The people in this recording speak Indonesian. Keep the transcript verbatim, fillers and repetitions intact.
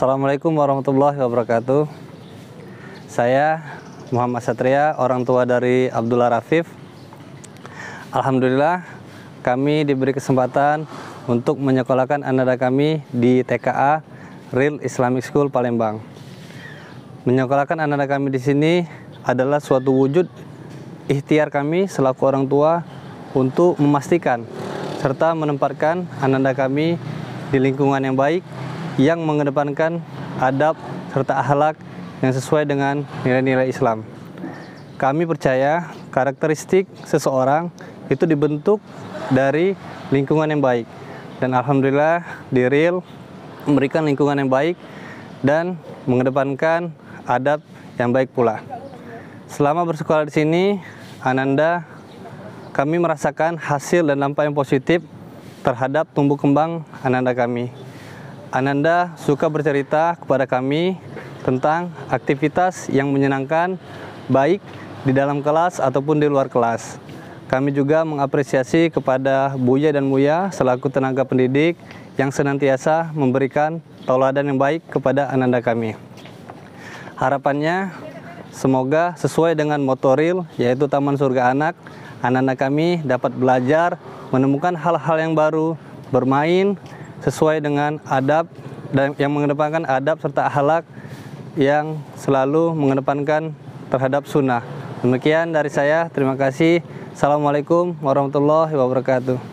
Assalamualaikum warahmatullahi wabarakatuh. Saya Muhammad Satria, orang tua dari Abdullah Rafif. Alhamdulillah kami diberi kesempatan untuk menyekolahkan anak kami di T K A Real Islamic School Palembang. Menyekolahkan anak kami di sini adalah suatu wujud ikhtiar kami selaku orang tua untuk memastikan serta menempatkan anak kami di lingkungan yang baik yang mengedepankan adab serta akhlak yang sesuai dengan nilai-nilai Islam. Kami percaya karakteristik seseorang itu dibentuk dari lingkungan yang baik. Dan alhamdulillah di Real memberikan lingkungan yang baik dan mengedepankan adab yang baik pula. Selama bersekolah di sini, Ananda kami merasakan hasil dan dampak yang positif terhadap tumbuh kembang Ananda kami. Ananda suka bercerita kepada kami tentang aktivitas yang menyenangkan, baik di dalam kelas ataupun di luar kelas. Kami juga mengapresiasi kepada Buya dan Muya selaku tenaga pendidik yang senantiasa memberikan tauladan yang baik kepada Ananda kami. Harapannya semoga sesuai dengan moto Real, yaitu Taman Surga Anak, Ananda kami dapat belajar, menemukan hal-hal yang baru, bermain sesuai dengan adab dan yang mengedepankan adab serta akhlak yang selalu mengedepankan terhadap sunnah. Demikian dari saya, terima kasih. Assalamualaikum warahmatullahi wabarakatuh.